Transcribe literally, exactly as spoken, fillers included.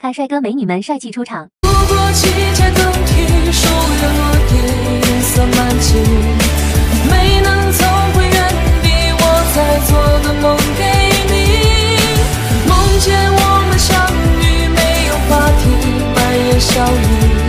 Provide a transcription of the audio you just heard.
看帅哥美女们帅气出场。 不过季节更替，树叶落叶，颜色满际，没能走回原地，我在做的梦给你。梦见我们相遇，没有话题，满眼笑意。